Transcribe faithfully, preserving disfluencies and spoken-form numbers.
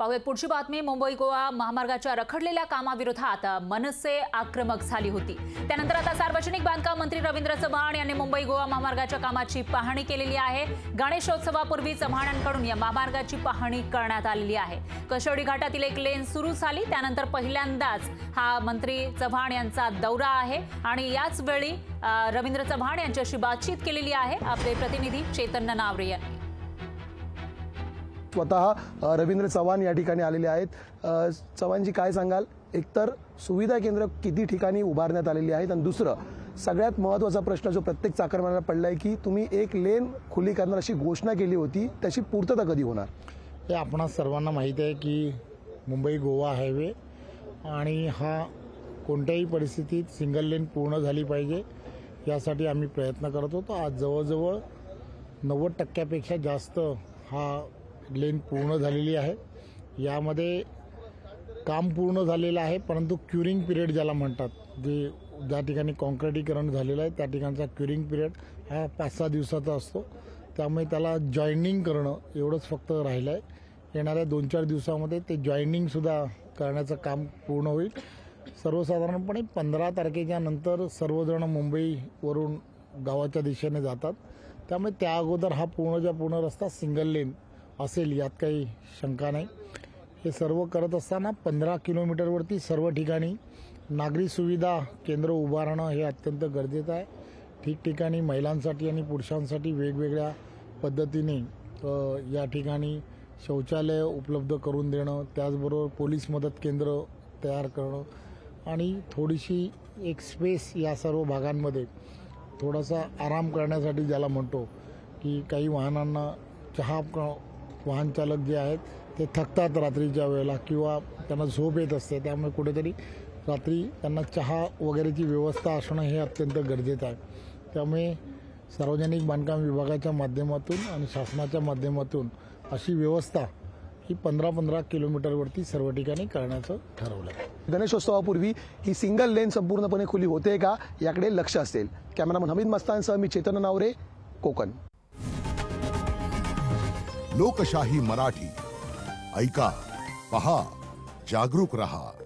पाहूयात पुढची बातमी। मुंबई गोवा महामार्गाच्या रखडलेल्या कामाविरोधात मनसे आक्रमक झाली होती। त्यानंतर आता सार्वजनिक बांधकाम मंत्री रवींद्र चव्हाण यांनी मुंबई गोवा महामार्गाच्या कामाची पाहणी केलेली आहे। गणेशोत्सवापूर्वी चव्हाणांकडून या महामार्गाची पाहणी करण्यात आलेली आहे। कशेडी घाटातील एक लेन सुरू झाली, त्यानंतर पहिल्यांदाच हा मंत्री चव्हाण यांचा दौरा आहे आणि याच वेळी रवींद्र चव्हाण यांच्याशी बातचीत केलेली आहे आपले प्रतिनिधी चैतन्य नावरे यांनी। स्वतः रवींद्र चव्हाण या ठिकाणी आलेले आहेत। चव्हाणजी, काय सांगाल? एकतर सुविधा केंद्र किती ठिकाणी उभारण्यात आलेली आहेत आणि दुसरं सगळ्यात महत्त्वाचा प्रश्न जो प्रत्येक चाकरमान्याला पडलाय की तुम्ही एक लेन खुली करणार अशी घोषणा केली होती, त्याची पूर्तता कधी होणार? हे आपणा सर्वांना माहिती आहे की मुंबई गोवा हायवे आणि हा कोणत्याही परिस्थितीत सिंगल लेन पूर्ण झाली पाहिजे यासाठी आम्ही प्रयत्न करत होतो। आज जवळजवळ नव्वद टक्क्यापेक्षा जास्त हा लेन पूर्ण झालेली आहे। यामध्ये काम पूर्ण झालेलं आहे, परंतु क्युरिंग पिरियड ज्याला म्हणतात, जे ज्या ठिकाणी कॉन्क्रिटीकरण झालेलं आहे त्या ठिकाणचा क्युरिंग पिरियड हा पाच सहा दिवसाचा असतो, त्यामुळे त्याला जॉईनिंग करणं एवढंच फक्त राहिलं आहे। येणाऱ्या दोन चार दिवसामध्ये ते जॉईनिंगसुद्धा करण्याचं काम पूर्ण होईल। सर्वसाधारणपणे पंधरा तारखेच्या नंतर सर्वजण मुंबईवरून गावाच्या दिशेने जातात, त्यामुळे त्या अगोदर हा पूर्णच्या पूर्ण रस्ता सिंगल लेन असेल यात काही शंका नाही। हे सर्व करत असताना पंधरा किलोमीटरवरती सर्व ठिकाणी नागरी सुविधा केंद्र उभारणं हे अत्यंत गरजेचं आहे। ठिकठिकाणी महिलांसाठी आणि पुरुषांसाठी वेगवेगळ्या पद्धतीने या ठिकाणी शौचालय उपलब्ध करून देणं, त्याचबरोबर पोलीस मदत केंद्र तयार करणं आणि थोडीशी एक स्पेस या सर्व भागांमध्ये थोडासा आराम करण्यासाठी, ज्याला म्हणतो की काही वाहनांना चहा, वाहन चालक जे आहेत ते थकतात रात्रीच्या वेळेला किंवा त्यांना झोप येत असते, त्यामुळे कुठेतरी रात्री त्यांना चहा वगैरेची व्यवस्था असणं हे अत्यंत गरजेचं आहे। त्यामुळे सार्वजनिक बांधकाम विभागाच्या माध्यमातून आणि शासनाच्या माध्यमातून अशी व्यवस्था ही पंधरा पंधरा किलोमीटरवरती सर्व ठिकाणी करण्याचं ठरवलं आहे। गणेशोत्सवापूर्वी ही सिंगल लेन संपूर्णपणे खुली होते का याकडे लक्ष असेल। कॅमेरामन हमीद मस्तानसह मी चैतन्य नावरे, कोकण। लोकशाही मराठी ऐका, पहा, जागरूक रहा।